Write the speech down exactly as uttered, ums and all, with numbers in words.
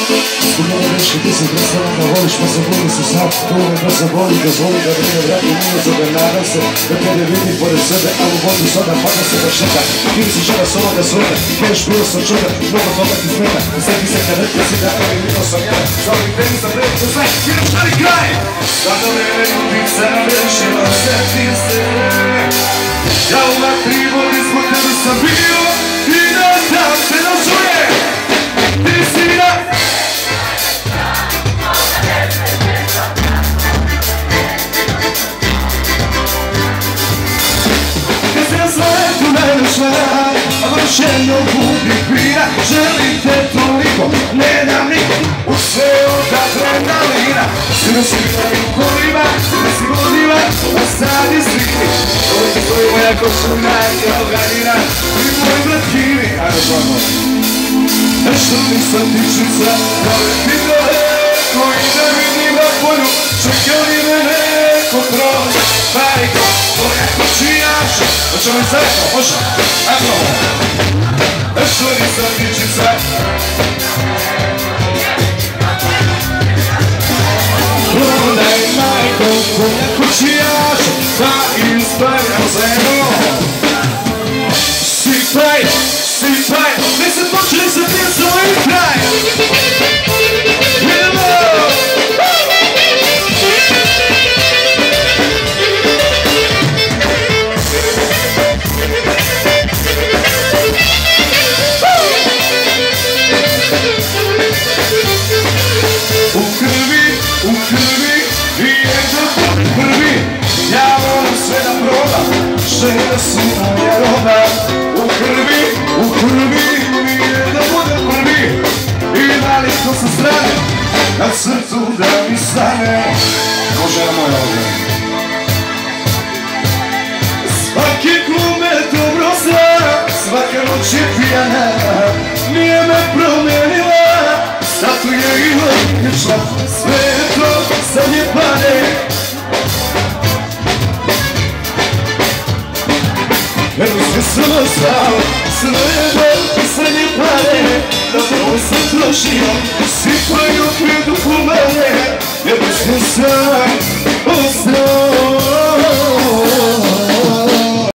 Zbog mene greške ti se prestala da voliš, pa zabudi se sam. Dovoljno da zaboli, dozvoli da vrijeme vrati nije za da nadam se da tebe vidi pored sebe, a u vodu sada pada se da šeta. Ti si žena s ovoga sveta, kažeš bilo sam čuda, mnogo toga ti smeta. Sve ti se kad rekli si da pravi vidio sam ja, za ovih temi sam preko sve, idem stari kraj. Sada vreme ljubica rešila se ti se, ja u vatri vodi zbog tebe sam bio i da tam se da čuje. Ti si da a vršeno gubi pira, želim te toliko, ne dam nikom u sve od adrenalina. Sino si mi u kolima, sino si vodila, a sad je sliki. Ovdje stoji moja košuna i organina, i moj bratini. Ajde zvamo. Nešto nisam tičica, ali ti daleko i da vidim na polju, čekali me neko prođe, majko, moja kočijaša. Hoćemo i zajedno, može? Ajmo! Nešto nisam tičica. Prodaj majko, moja kočijaša, pa izbavljamo zajedno. Sipaj, sipaj, nek se počeli sa pjesom i kraj. Idemo! Žena si moja roba, u krvi, u krvi, nije da budem prvi. I naliko sa strane, na srcu da mi stane. Ko žena moja ovdje? Svaki klub me dobro zna, svaka noć je pijana, nije me promijenila, zato je i odlična, sve je to sad je pane. Jer sve sam ostao, sve je i srednje pare, da prvo sam trošio, sipaju pjedu u mene, jer sve sam ostao.